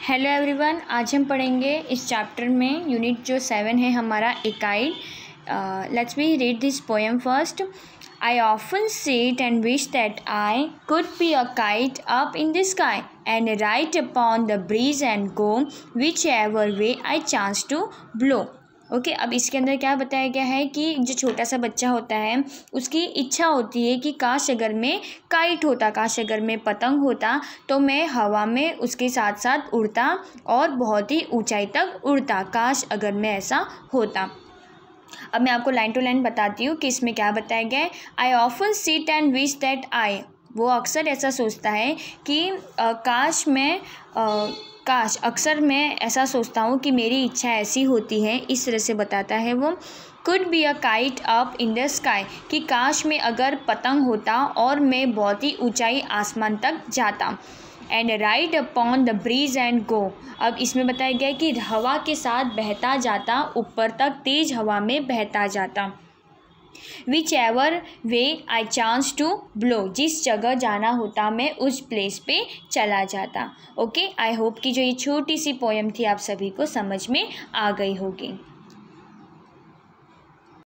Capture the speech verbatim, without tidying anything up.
Hello everyone, आज हम पढ़ेंगे इस चैप्टर में यूनिट जो सेवन है हमारा इकाई। Let's be read this poem first. I often sit and wish that I could be a kite up in the sky and ride upon the breeze and go whichever way I chance to blow. Okay okay, अब इसके अंदर क्या बताया गया है कि जो छोटा सा बच्चा होता है उसकी इच्छा होती है कि काश अगर मैं काइट होता, काश अगर मैं पतंग होता तो मैं हवा में उसके साथ साथ उड़ता और बहुत ही ऊंचाई तक उड़ता। काश अगर मैं ऐसा होता। अब मैं आपको लाइन टू लाइन बताती हूँ कि इसमें क्या बताया गया है। I often sit and wish that I, वो अक्सर ऐसा सोचता है कि आ, काश मैं आ, काश अक्सर मैं ऐसा सोचता हूँ कि मेरी इच्छा ऐसी होती है। इस तरह से बताता है वो। Could be a kite up in the sky, कि काश मैं अगर पतंग होता और मैं बहुत ही ऊंचाई आसमान तक जाता। And ride upon the breeze and go, अब इसमें बताया गया है कि हवा के साथ बहता जाता, ऊपर तक तेज हवा में बहता जाता। Whichever way I chance to blow, जिस जगह जाना होता मैं उस प्लेस पे चला जाता। ओके, आई होप कि जो ये छोटी सी पोएम थी आप सभी को समझ में आ गई होगी।